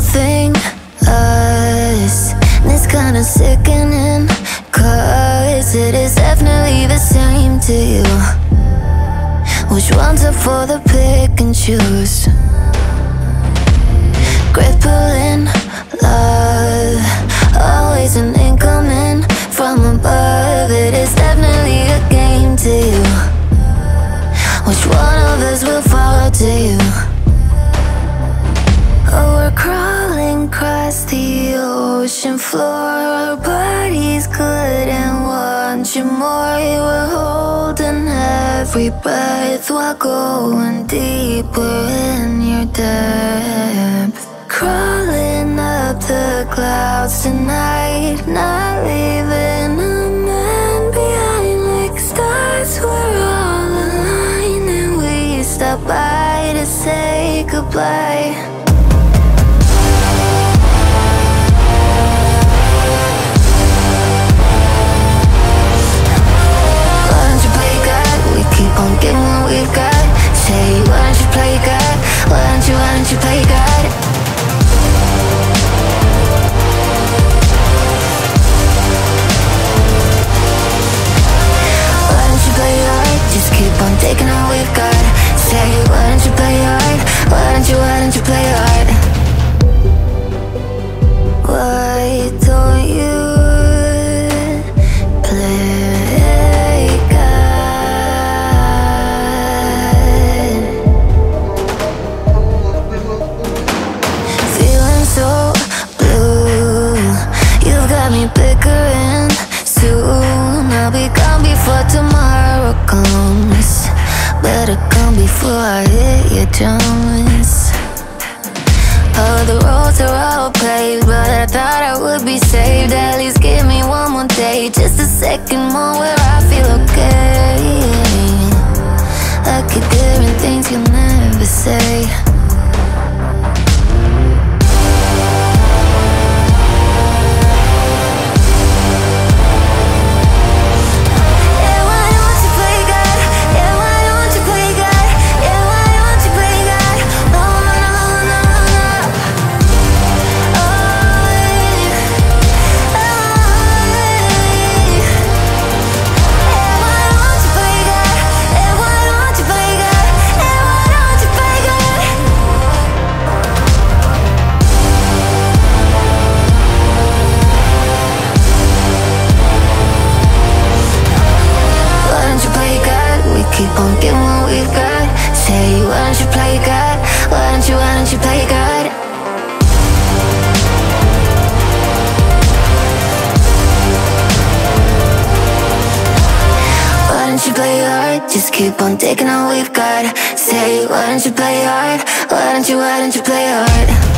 thing, us, and it's kinda sickening, 'cause it is definitely the same to you. Which one's up for the pick and choose? Crippling love, always an incoming from above. It is definitely a game to you. Which one of us will fall to you? Oh, we're crawling across the ocean floor. Our bodies couldn't want you more. You were holding every breath while going deeper in your depth. Crawling up the clouds tonight, not leaving a man behind. Like stars, we're all aligned, and we stop by to say goodbye. Get what we've got. Say, why don't you play God? Why don't you play God? Why don't you play hard? Just keep on taking all we've got. Say, why don't you play hard? Why don't you play hard? Why don't you bickering? Soon I'll be gone before tomorrow comes. Better come before I hit your drums. Oh, the roads are all paved, but I thought I would be saved. At least give me one more day, just a second more where I feel okay. Like you're hearing things you'll never say. Keep on getting what we've got. Say, why don't you play God? Why don't you play God? Why don't you play hard? Just keep on taking all we've got. Say, why don't you play hard? Why don't you play hard?